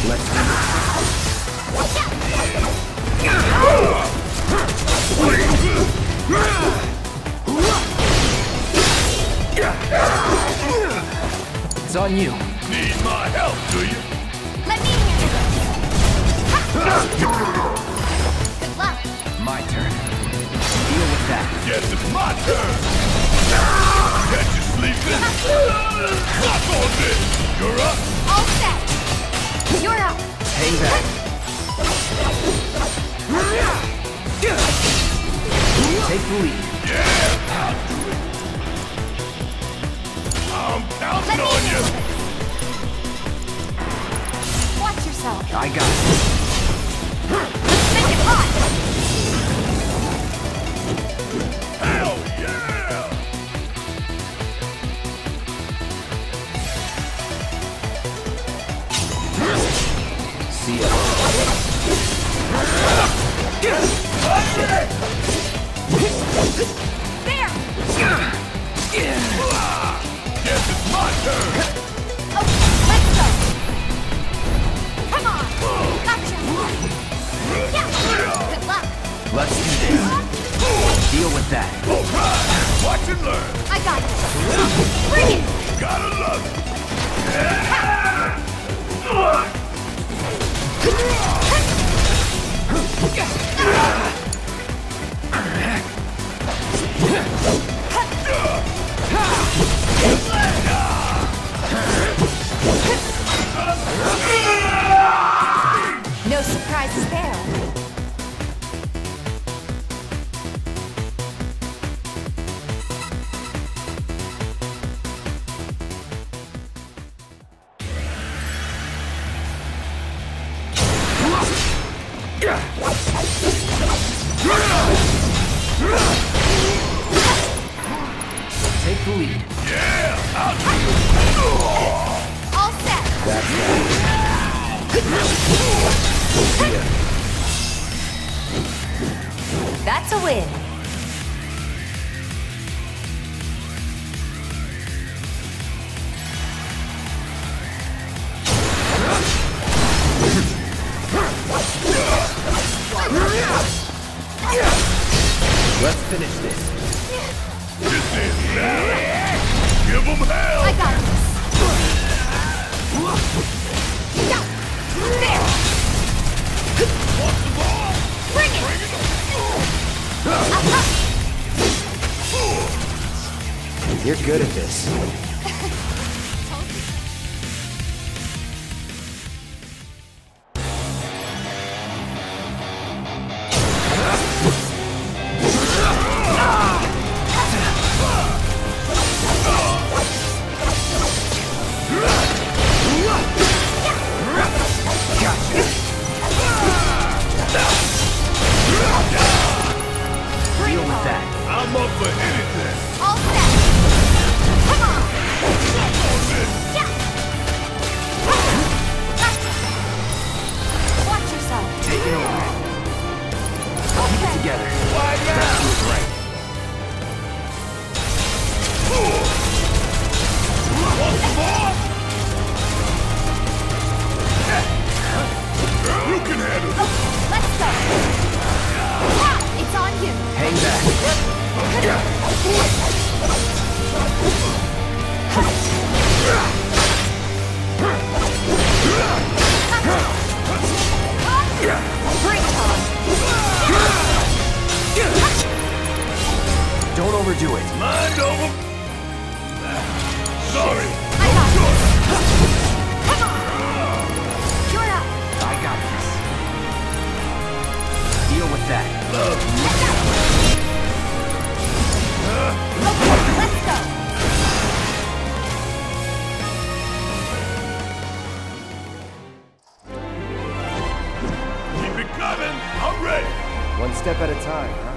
Let's do this. It's on you. Need my help, do you? Let me handle this. Good luck. My turn. Deal with that. Yes, it's my turn. Catch you sleeping. Knock on this. You're up. All set. You're up. Hang back. Take the lead. Yeah, I'll do it. I'm counting on you. Watch yourself. I got it. Let's make it hot. Hell yeah! See ya. There. Guess it's my turn. Okay, let's go. Come on. Gotcha. Yeah. Good luck. Let's do this. Deal with that. All right, watch and learn. I got this. Bring it. Gotta love it. No surprises there. Take the lead. Yeah, I'll do it. All set. That's right. See ya. That's a win. Let's finish this. This is now. Give them hell. I got this. Yeah. There. Want the ball? Bring it. Uh-huh. You're good at this. Deal with that. I'm up for anything. All set. Come on. Knock on this. Yeah. Watch yourself. Take it over. Okay. Together. Why Let's now? do it right. Want the ball? You can handle it. Okay, let's go. Ah, it's on you. Hang back. Bring it on. Don't overdo it. Mind over. Sorry. I got this. Come on. You're up. I got this. Deal with that. Okay, let's go. Keep it coming. I'm ready. One step at a time, huh?